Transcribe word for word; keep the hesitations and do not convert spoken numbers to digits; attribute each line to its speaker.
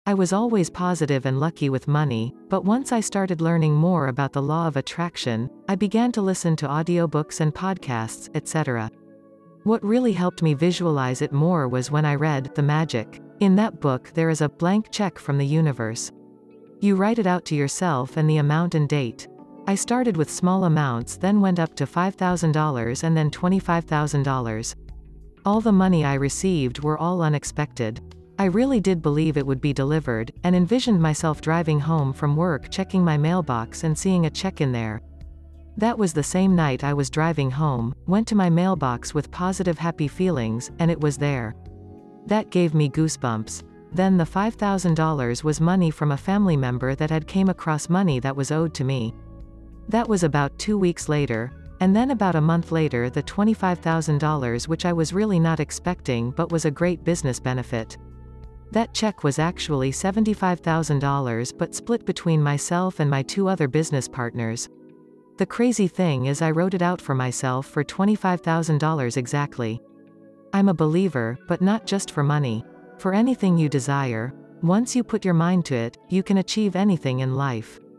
Speaker 1: I was always positive and lucky with money, but once I started learning more about the law of attraction, I began to listen to audiobooks and podcasts, et cetera. What really helped me visualize it more was when I read The Magic. In that book there is a blank check from the universe. You write it out to yourself and the amount and date. I started with small amounts, then went up to five thousand dollars and then twenty-five thousand dollars. All the money I received were all unexpected. I really did believe it would be delivered, and envisioned myself driving home from work checking my mailbox and seeing a check in there. That was the same night I was driving home, went to my mailbox with positive happy feelings, and it was there. That gave me goosebumps. Then the five thousand dollars was money from a family member that had came across money that was owed to me. That was about two weeks later, and then about a month later the twenty-five thousand dollars, which I was really not expecting but was a great business benefit. That check was actually seventy-five thousand dollars but split between myself and my two other business partners. The crazy thing is I wrote it out for myself for twenty-five thousand dollars exactly. I'm a believer, but not just for money. For anything you desire, once you put your mind to it, you can achieve anything in life.